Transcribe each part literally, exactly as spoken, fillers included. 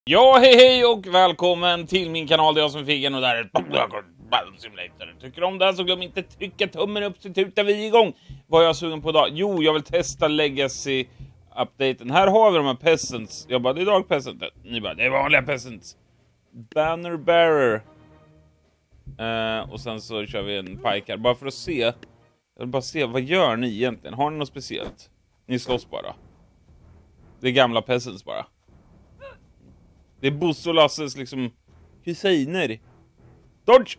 Ja, hej hej och välkommen till min kanal. Det är jag som är Figgen och där är ett simulator. Tycker du om det här så glöm inte trycka tummen upp så tutar vi igång. Vad är jag sugen på idag? Jo, jag vill testa Legacy-updaten. Här har vi de här peasants. Jag bara, det är Dark Peasant. Ni bara, det är vanliga peasants. Banner Bearer. Uh, och sen så kör vi en pike här. Bara för att se. Jag vill bara se, vad gör ni egentligen? Har ni något speciellt? Ni slåss bara. Det är gamla peasants bara. Det är Bosse och Lasses liksom kusiner. Dodge!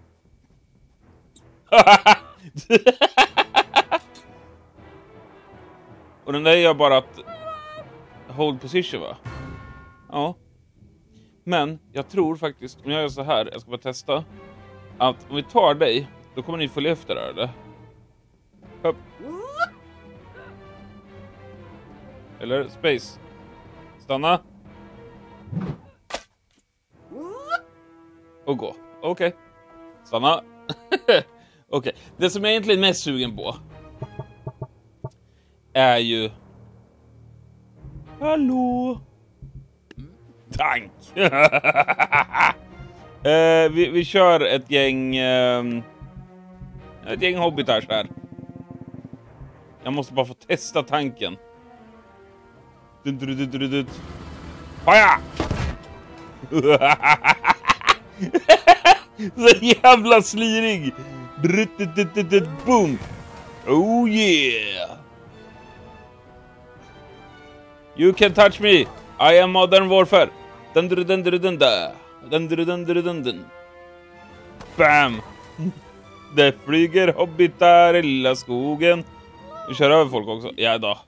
Och den där gör bara att hold position, va? Ja. Men jag tror faktiskt, om jag gör så här, jag ska bara testa, att om vi tar dig, då kommer ni följa efter där, eller? Upp. Eller space. Stanna. Och gå. Okej. Okay. Stanna. Okej. Okay. Det som jag egentligen är mest sugen på är ju... Hallå? Tank. eh, vi, vi kör ett gäng... Eh, ett gäng hobbitar här. Jag måste bara få testa tanken. Faja! Så jävla slirig. Boom. Oh yeah. You can touch me. I am Modern Warfare. Dun dun dun dun dun dun dun dun dun dun. Bam. Det flyger hobbitar i lilla skogen. Vi kör över folk också. Ja då.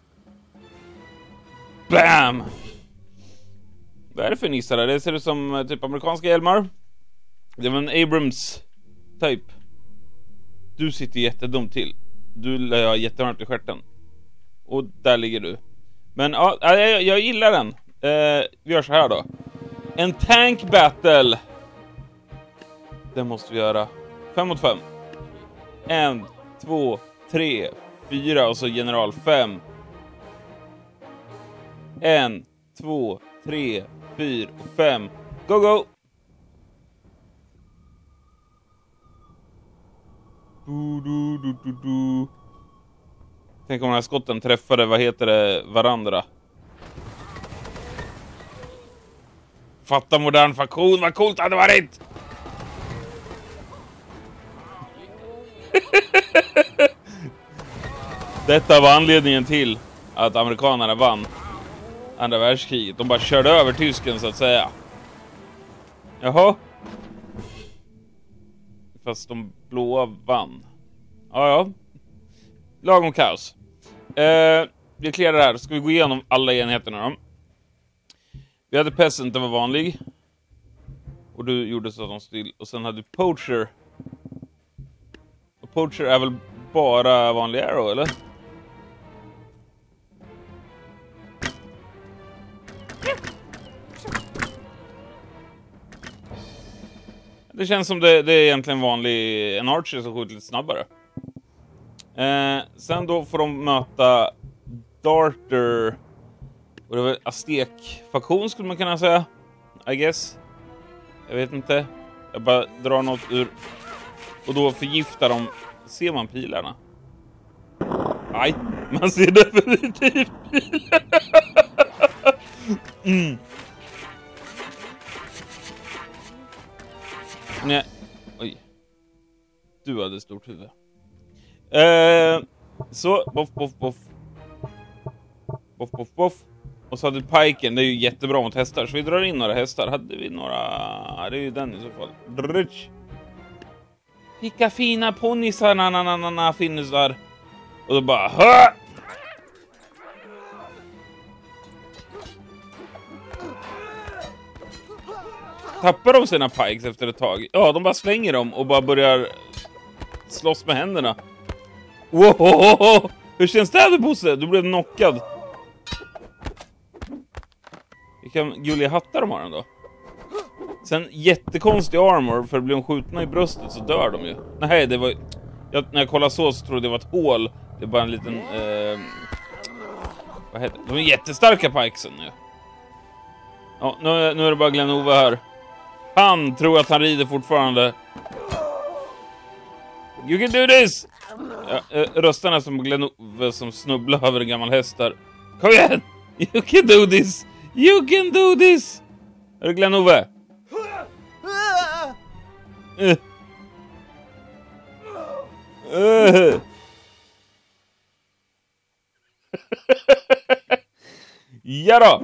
Bam. Vad är det för nissar där? Det ser ut som typ amerikanska hjälmar. Det var en Abrams typ. Du sitter jättedumt till. Du lär ha jättevarmt i stjärten. Och där ligger du. Men ja, jag, jag gillar den. eh, Vi gör så här då. En tank battle. Det måste vi göra. Fem mot fem. En, två, tre, fyra. Och så general fem. En, två, tre, fyra och fem. Go, go! Du, du, du, du, du. Tänk om de här skotten träffade, vad heter det, varandra. Fatta modern faktion, vad coolt det hade varit! Detta var anledningen till att amerikanerna vann andra världskriget. De bara körde över tysken så att säga. Jaha. Fast de blåa vann. Ja, ja. Lagom kaos. Eh, vi klarar det här. Ska vi gå igenom alla enheterna då? Vi hade Peasant, det var vanlig. Och du gjorde så att de still. Och sen hade du Poacher. Och Poacher är väl bara vanlig arrow, eller? Det känns som det, det är egentligen vanlig en archer som skjuter lite snabbare. Eh, sen då får de möta Darter. Och det var Aztek-faktion skulle man kunna säga. I guess. Jag vet inte. Jag bara drar något ur. Och då förgiftar de. Ser man pilarna? Nej, man ser definitivt pilarna. Mm. Nej. Oj. Du hade stort huvud. Eh, så, boff, boff, boff. Boff, boff, boff. Och så hade piken, det är ju jättebra mot hästar. Så vi drar in några hästar. Hade vi några... Det är ju den i så fall. Drutsch. Vilka fina ponnisar, na na na na na finns där. Och då bara... Hö! Tappar de sina pikes efter ett tag? Ja, de bara slänger dem och bara börjar slåss med händerna. Wow! Hur känns det här, Bosse? Du blev knockad. Vilka gulliga hattar de har den då. Sen jättekonstig armor, för blir de skjutna i bröstet så dör de ju. Nej, det var... Jag, när jag kollade så så trodde det var ett hål. Det är bara en liten... Eh, vad heter det? De är jättestarka pikesen nu. Ja, nu, nu är det bara Glenn-Ove här. Han tror att han rider fortfarande. You can do this! Ja, röstar nästan på Glenn-Ove som snubblar över en gammal häst där. Kom igen! You can do this! You can do this! Är det Glenn-Ove? Uh. Uh. Ja då!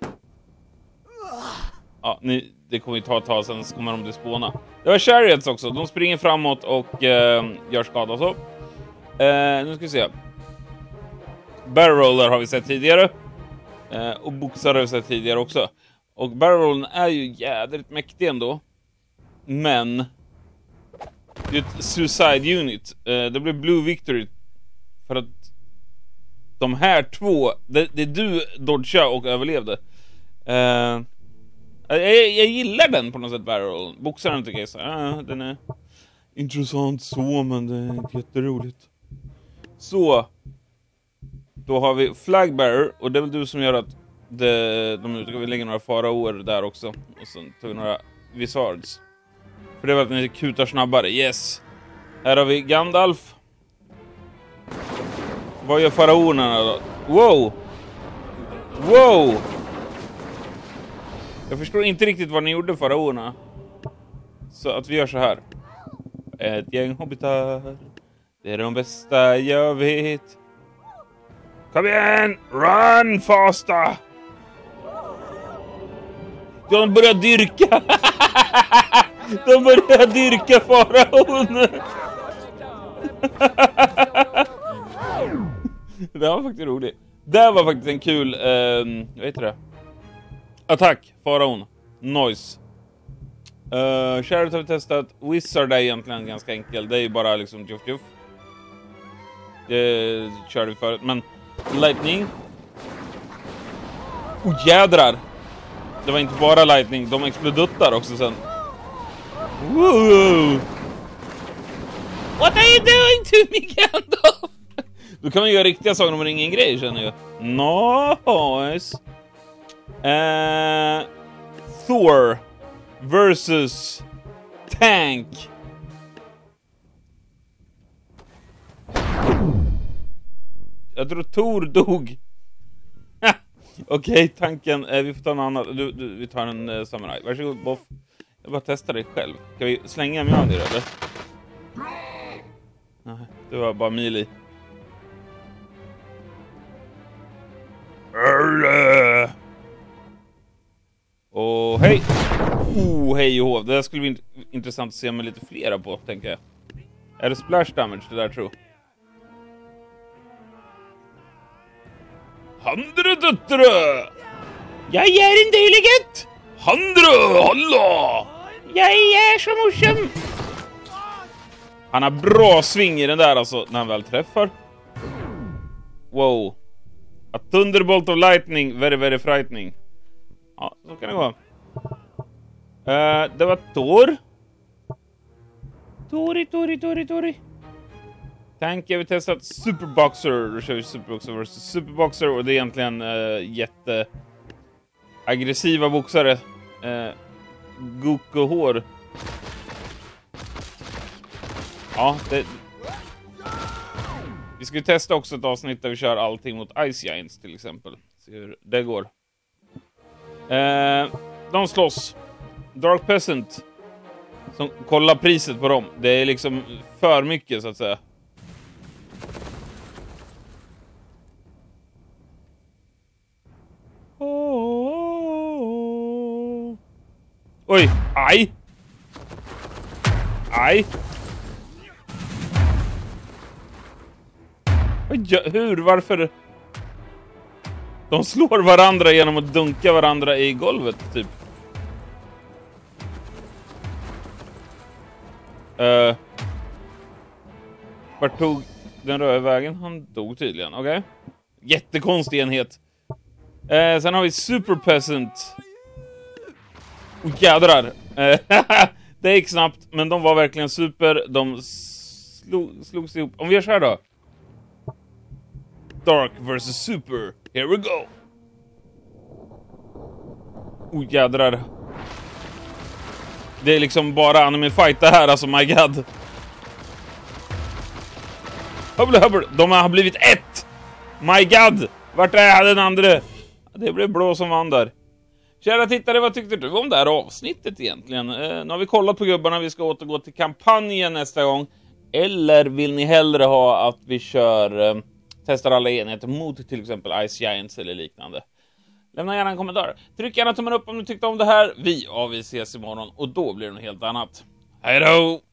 Ja, ni, det kommer ju ta ett tag, sen så kommer de bli spåna. Det var Chariots också, de springer framåt och eh, gör skada så. Eh, nu ska vi se. Barrel roller har vi sett tidigare. Eh, och boxare har vi sett tidigare också. Och barrel rollen är ju jädrigt mäktig ändå. Men det är ett suicide unit. Eh, det blir Blue Victory. För att de här två, det, det du dodgade och överlevde. Eh, jag, jag gillar den på något sätt, barrel rollen. Boxaren tycker jag så här, ah, den är intressant så, men det är inte jätteroligt. Så då har vi flag bearer, och det är väl du som gör att det, de utgår, vi lägger några faraoer där också. Och sen tar vi några wizards. För det är väl att ni kutar snabbare, yes. Här har vi Gandalf. Vad gör faraonerna då? Wow! Wow! Jag förstår inte riktigt vad ni gjorde, faraonerna. Så att vi gör så här. Ett gäng hobbitar. Det är de bästa jag vet. Kom igen! Run faster! De börjar dyrka. De börjar dyrka faraon. Det var faktiskt roligt. Det var faktiskt en kul, eh, vad heter det? Attack, faraon. Noise. Uh, Chariot har vi testat. Wizard är egentligen ganska enkel. Det är ju bara liksom tjuff tjuff. Det körde vi förut. Men lightning. Oh jädrar. Det var inte bara lightning. De exploduttar också sen. Woo! What are you doing to me, Gandalf? Då kan man göra riktiga saker om ingen grej, känner jag. Nice. Uh, Thor versus Tank. Jag tror Thor dog. Okej, okay, tanken. Eh, vi får ta en annan. Du, du, vi tar en eh, samurai. Varsågod, Boff. Jag bara testar dig själv. Kan vi slänga mig av det, eller? Nej, det var bara melee. Och hej. Oh, hej och hov. Det där skulle bli intressant att se med lite flera på, tänker jag. Är det splash damage det där, tror jag? Handre döttre! Jag är en deliget! Handre, hallå! Jag är som morsan! Han har bra sving i den där, alltså, när han väl träffar. Wow. A thunderbolt of lightning, very very frightening. Ja, så kan det gå. Uh, det var Thor. Tori, Tori, Tori, Tori. Tank, jag vill testa Superboxer. Då kör vi Superboxer versus Superboxer. Och det är egentligen uh, jätte aggressiva boxare. Uh, Goku-hår. Ja, det... Vi ska ju testa också ett avsnitt där vi kör allting mot Ice Giants till exempel. Se hur det går. Uh, de slåss. Dark Peasant. Som kollar priset på dem. Det är liksom för mycket, så att säga. Oh. Oj, aj. Aj. Oj, hur, varför? De slår varandra genom att dunka varandra i golvet, typ. Uh, vart tog den röda vägen? Han dog tydligen, okej. Okay. Jättekonstig enhet. Uh, sen har vi Super Peasant. Oh, jädrar. Uh, det gick snabbt, men de var verkligen super. De slog, slogs ihop. Om vi gör så här då. Dark versus Super. Here we go. Oh jädrar. Det är liksom bara anime fight det här, alltså my god. Hubbel, hubbel. De har blivit ett. My god. Vart är den andra? Det blev blå som vann där. Kära tittare, vad tyckte du om det här avsnittet egentligen? Eh, nu har vi kollat på gubbarna, vi ska återgå till kampanjen nästa gång. Eller vill ni hellre ha att vi kör eh, testar alla enheter mot till exempel Ice Giants eller liknande? Lämna gärna en kommentar. Tryck gärna tummen upp om du tyckte om det här. Vi, ja, vi ses imorgon och då blir det något helt annat. Hej då!